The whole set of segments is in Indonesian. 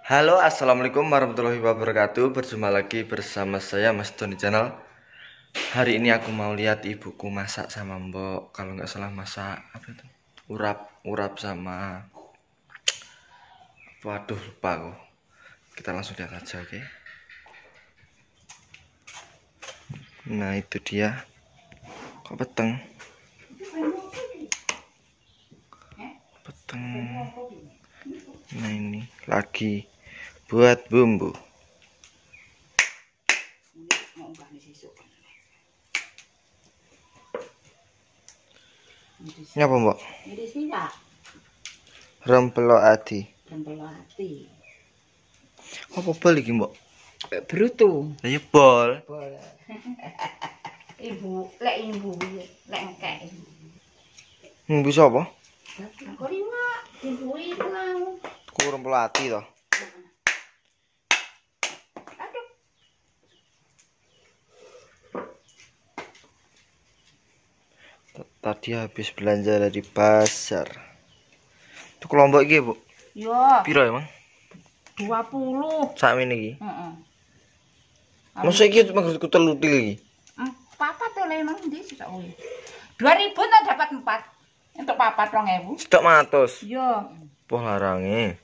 Halo, assalamualaikum warahmatullahi wabarakatuh. Berjumpa lagi bersama saya Mas Doni Channel. Hari ini aku mau lihat ibuku masak sama Mbok. Kalau nggak salah masak apa itu? Urap sama. Waduh, lupa aku. Kita langsung lihat aja, oke? Nah itu dia. Kok peteng? Peteng. Nah ini lagi buat bumbu. Nyapa Mbok? Ini sih ya, Rempelo ati. rempelo ati. Apa bol iki Mbok? Bruto. Lah ya bol. Boleh. Ibu, lek engkek. Bisa apa? Aku liwat, ibu itu mau. Ku rempelo ati toh. Aduh, Tadi habis belanja dari pasar. Itu kelompok iki, Bu. yo, Piro emang? 20. Sakmene iki. Heeh. Masa iki maksudku telutil iki. Papa tuh emang di situ. 2000 tak dapat 4. Untuk papa 2000. Stok matos. Yo, Poh larange.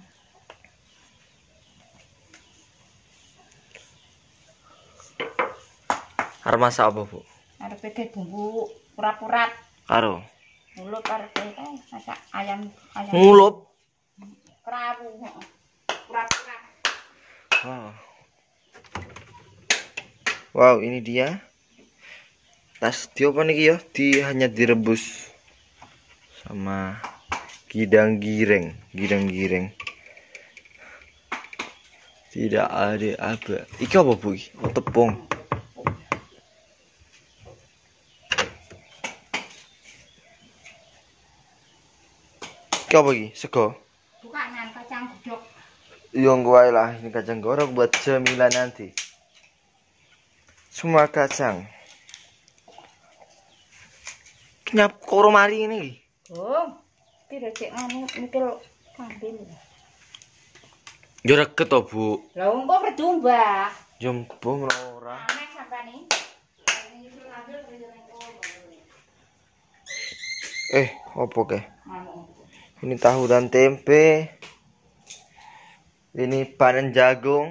Arep masak apa, Bu? arep pede bumbu urat-urat. Karo Mulut arep masak ayam ngulup. kerawu. Urat-urat. Wow. Wow, ini dia. Tas apa niki ya? Hanya direbus sama gidang gireng. Tidak ada apa. Iki apa, Bu? Oh, tepung. Iki apa iki? Sego. Bukanan kacang godok. Yang gue lah, ini kacang gorok buat cemilan nanti. Semua kacang. Nyap koro mari ini. Oh, kira cek anu mikir kambing. Yo reket to, Bu. Lah wong kok berdomba. Jembung ora. Aneh sampane. Opo ke? Anu. Ini tahu dan tempe. Ini panen jagung.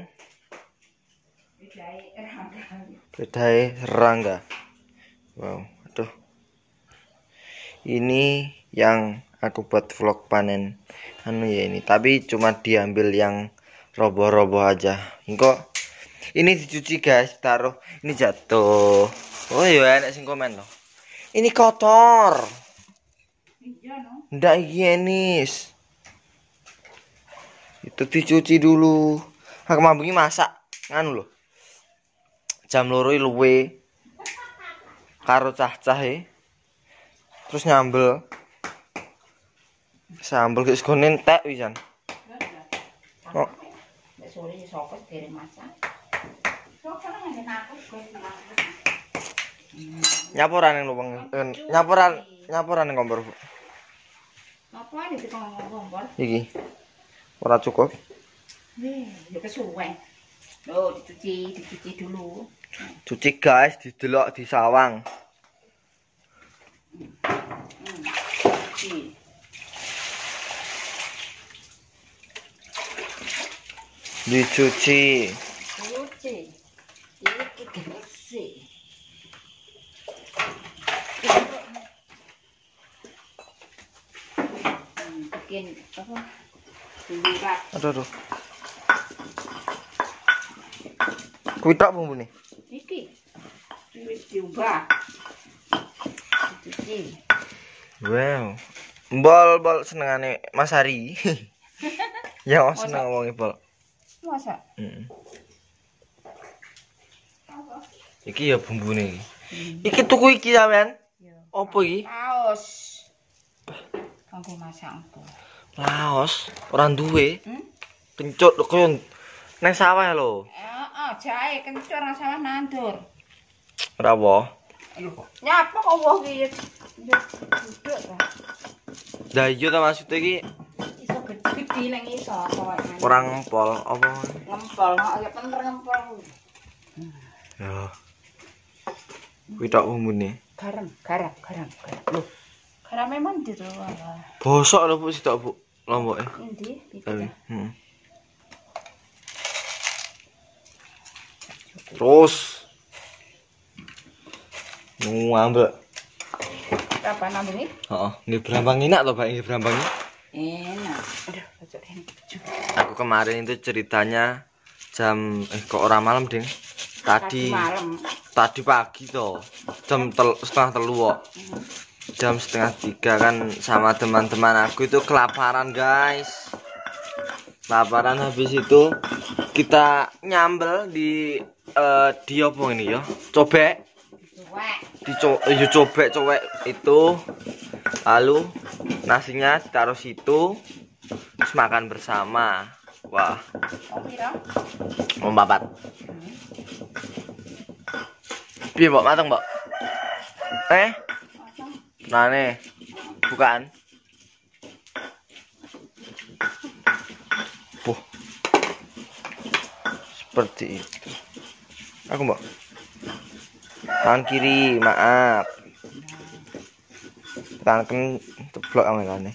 Bedai serangga. Wow, aduh. Ini yang aku buat vlog panen anu ya ini, tapi cuma diambil yang roboh-roboh aja. Engko ini dicuci guys, taruh ini jatuh. Oh ya enak sing komen loh. Ini kotor. Iya no. Ndak higienis. Itu dicuci dulu. Aku mambungi masak nganu loh. Jam loro luwe karo cah-cah terus nyambel. Sambel guys konen entek wisan. Oh, Nek sore sopes dereng masak. Sok ana ngene aku kowe. nyaporan yang lubang. Nyaporan yang kompor. Apa iki kok ngompor? Iki. Ora cukup. Ya kesuwen. Loh, dicuci dulu. Cuci guys, didelok di sawang. Cuci. Dicuci. Cuci. Iki bersih. Bikin apa? Bulurat. Aduh. Kuwi tok bumbune. Iki wis diubah. Dicuci. Wow. Bol senengane Mas Hari. Ya seneng wong bol. Masa? Iki ya bumbune iki. Iki tuku iki sampean. Opo iki? Laos. Kanggo masak apa? Laos, ora duwe. Hmm? Kencut koyo nang sawah lho. Heeh, jahe kencur nang sawah nandur. Ora apa. Nyapa kok wong iki? Duduk ta. Lah iya ta maksud iki Iso gede nek iso kowe. Kurang ngempol apa? Ngempol, ya bener ngempol. Ya. Kuwi tok umune. Garam. Loh. Garam memang ndi to? Bosok lho Bu sitok Bu. Lomboke. Endi? Heeh. Terus ambil. Kapan ambil? Heeh, nggih brambang enak to, Pak, nggih brambang. Enak. Aduh, bocok ini. Aku kemarin itu ceritanya jam kok ora malam, Ding. Tadi malam. Tadi pagi toh. Jam setengah telu kok. Jam setengah 3 kan sama teman-teman aku itu kelaparan, guys. Kelaparan habis itu kita nyambel di apa ini ya? Cobek. Cobek itu. Lalu nasinya ditaruh situ. Terus makan bersama. Wah. Om babat. Piye, Mbok? Mateng, Mbok? Nah, nih. Bukan. Seperti itu. Aku, Mbok. Tangan kiri, maaf. Tangan kan teblok amane.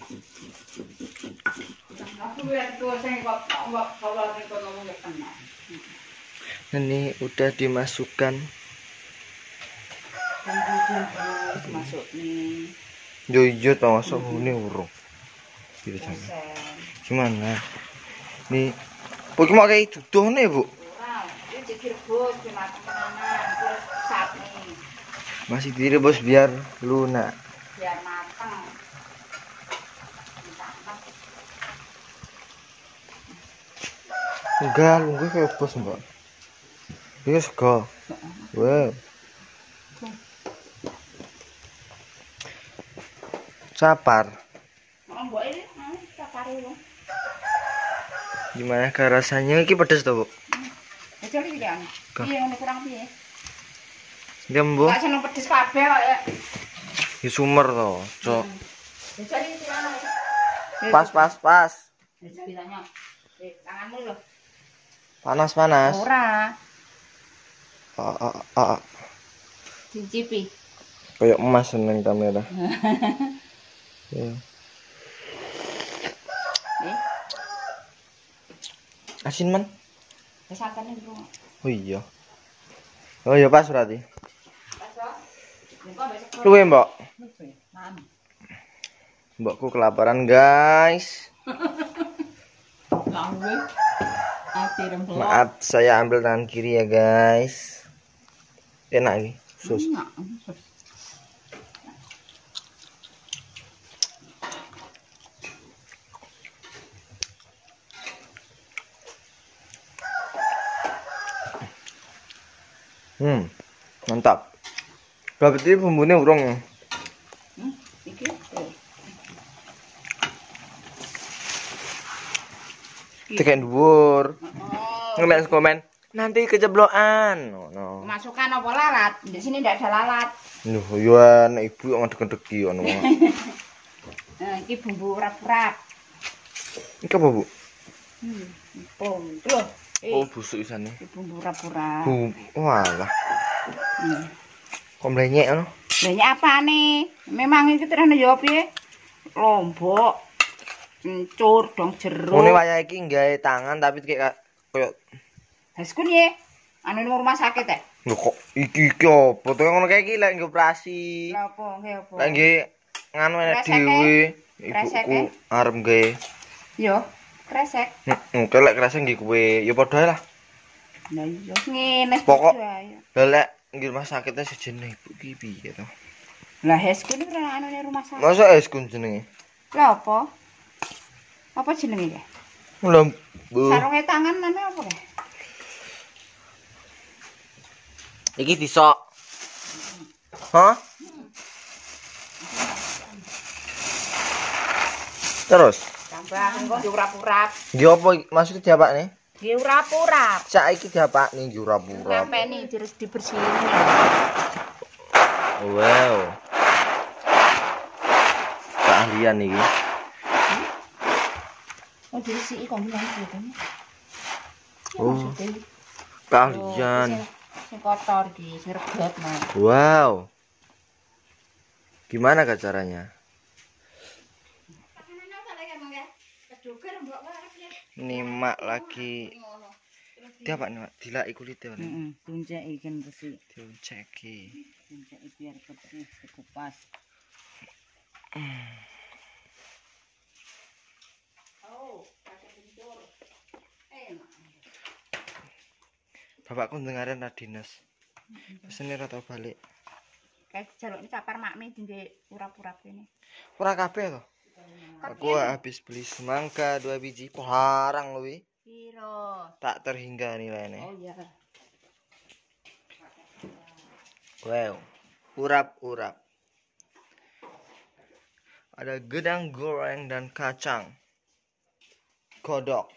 Ini udah dimasukkan. Masuk nih. Yo tau masuk ini urung. Gimana? Nih, pokoknya mau kayak duduh nih, Bu. Masih direbus biar lunak. Biar matang. Enggak, gue kayak bos, Mbak. Ini sego. Wow. Sapar. Gimana ke rasanya? Ini pedes tuh, Bu. Iya, kurang piye? Dia Mbok. Gak seneng pedes kabeh kok ya. Di sumber toh, Cok. Pas. Pas. Bilangnya. Tanganmu lho. Panas. Ora. Cicipi. Kayak emas neng kamera. Ya. Asin man? Kesakane dulu. Oh iya. Oh iya pas berarti. Pas. Luwe, Mbok. Mam. Mbokku kelaparan, guys. Lawe. Ati rempok. Maaf, saya ambil tangan kiri ya, guys. Enak ini, sus. Mantap. Berarti bumbunya urung. Iki. Tekan dhuwur. Ngemen komen. Nanti kejeblokan. No. Masukkan apa lalat? Di sini tidak ada lalat. Loh, ya anak ibu kok deket-deki ngono. Nah, iki bumbu urap-urap. Iki apa, Bu? Pom. Loh. Oh, busuk isane. Bumbu urap-urap. Walah. Kok mlenyek ngono? Mlenyek apane? Memang iki terane yo piye? Lombok. Encur dong jeruk. Ngene wayah iki nggawe tangan tapi kayak koyo Haskun ye. Anu nang rumah sakit ya? lho kok iki apa to ngono kae iki lek nggo operasi. Lha apa nggih apa? Lek nggih nganu enek dhewe ibuku arep nggawe. Yo, kresek. Heeh, lek kresek nggih kowe ya padha ae lah. Lah iya ngene Pokok lek nggih rumah sakitnya sejeneng ibu iki piye to? Lah Haskun iki anu nang rumah sakit. Masa eskun jenenge? Lah apa? Apa jenenge ya? Lha Sarunge tangan mana apa ya? iki disok. Hah? Terus? Tambah engko diurap-urap. Nggih apa maksudnya diapakne? Diurap-urap. Saiki diapakne nggih urap-urap. Sampeni dibersihin. Wow. Keahlian iki. Oh, diresiki kok bilang gitu. Oh, kalian. Sing kotor iki, sing reget nah. Wow. Gimana kak caranya? Ini mak lagi. Dia apa nih mak? Dilai kulitnya nih. Tunceki kan resik. Diunceki. Tunceki biar bersih, dikupas. Oh, pakai kencur. Enak. Bapakku dengarin Radinas. Pesene ora tau balik. Kayak jaluk ini capar makmi tinggi urap-urap ini. Ora kabeh to. Aku habis beli semangka 2 biji, parang luwi. Piro? Tak terhingga nilainya. Oh iya. Wow. Urap-urap. Ada gedang goreng dan kacang. Kodok.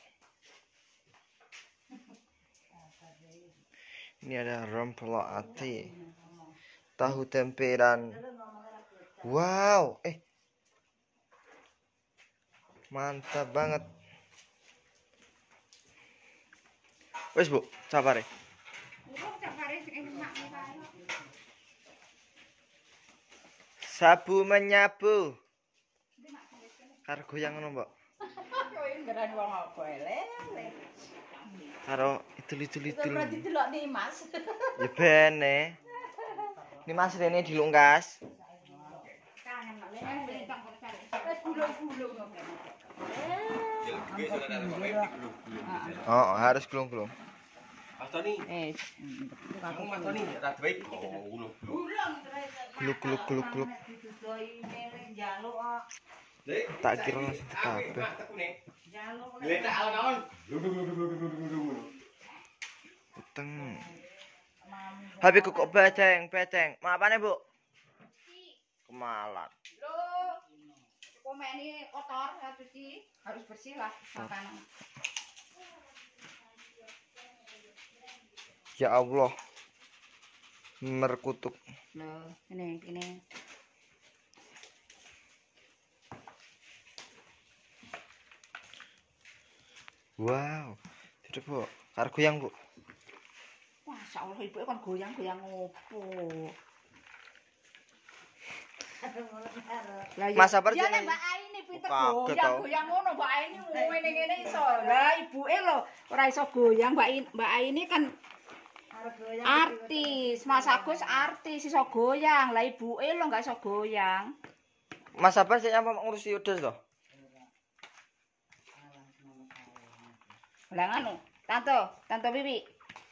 Ini ada rempeyek ati. Tahu tempe dan wow, mantap banget. Wes, Bu, sapare. Sabu menyabu. Karo goyang ngono, Mbok. Karo itu. Berarti delok nih, Mas. Ya bene. Ini Mas Rene dilungkas. Oh, harus gulung-gulung. Mas Tony. Kamu Mas Toni ra baik. Oh, Guluk. Tak kira langsung kabeh. Gletak alon-alon. Uteng. Habis kok beceng. Mau apane, Bu? Kemalat. Loh, komen ini kotor, ya cuci. Harus bersih lah makanan. Ya Allah. Merkutuk. Loh, ini. Wow. Tidak, Bu. Karo goyang, Bu. Masya Allah, ibu kan goyang-goyang opo. Mas Sapar ya jeneng. Mbak Aini pinter Kaget goyang ngono, Mbak Aini ngene iso. Lah ibuke lho ora iso goyang, Mbak Aini kan artis, Mas Agus artis iso goyang. Lah ibuke lho enggak iso goyang. Mas Sapar sik nyapa ngurusi udes to? Lah ngono, Tante Bibi.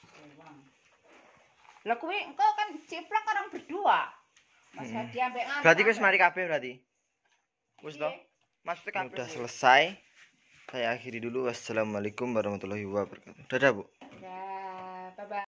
Lah kuwi engko kan ciplak orang berdua. Mas Hadi ambek nganu. Berarti wis mari kabeh berarti. Wis to? Maksudnya kabeh. Udah selesai. Saya akhiri dulu. Wassalamualaikum warahmatullahi wabarakatuh. Dadah, Bu. Ya, bye-bye.